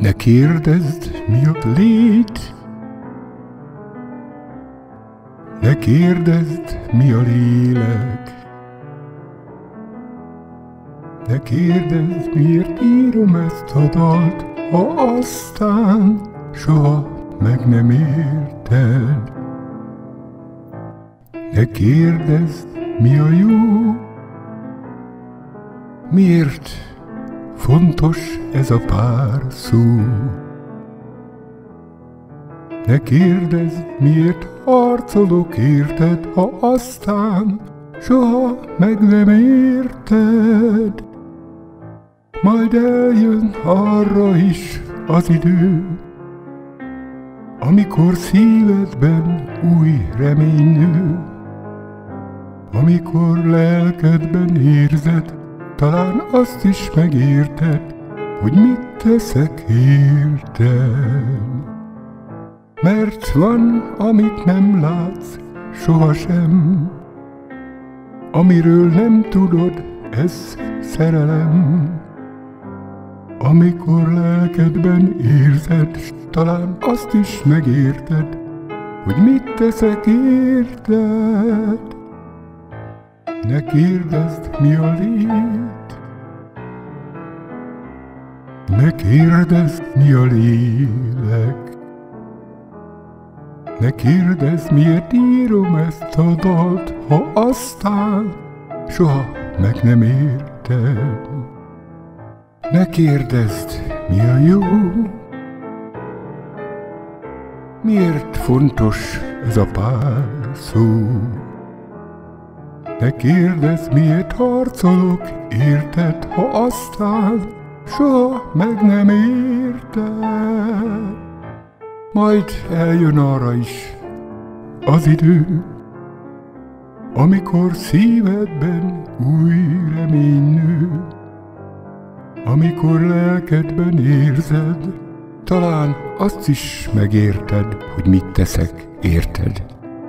Ne kérdezd, mi a lét, ne kérdezd, mi a lélek. Ne kérdezd, miért írom ezt a dalt, ha aztán soha meg nem érted. Ne kérdezd, mi a jó, miért fontos ez a pár szó. Ne kérdezd, miért harcolok érted, ha aztán soha meg nem érted. Majd eljön arra is az idő, amikor szívedben új remény nő, amikor lelkedben érzed, talán azt is megérted, hogy mit teszek érted. Mert van, amit nem látsz sohasem, amiről nem tudod, ez szerelem. Amikor lelkedben érzed, s talán azt is megérted, hogy mit teszek érted. Ne kérdezd, mi a lét, ne kérdezd, mi a lélek. Ne kérdezd, miért írom ezt a dalt, ha aztán soha meg nem érted. Ne kérdezd, mi a jó, miért fontos ez a pár szó. Ne kérdezd, miért harcolok érted, ha aztán soha meg nem érted. Majd eljön arra is az idő, amikor szívedben új remény nő, amikor lelkedben érzed, talán azt is megérted, hogy mit teszek érted.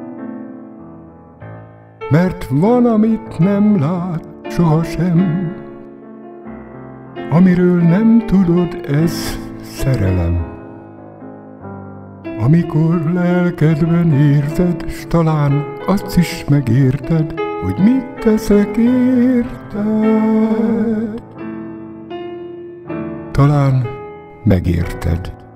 Mert van, amit nem lát sohasem, amiről nem tudod, ez szerelem. Amikor lelkedben érzed, s talán azt is megérted, hogy mit teszek érted. Talán megérted.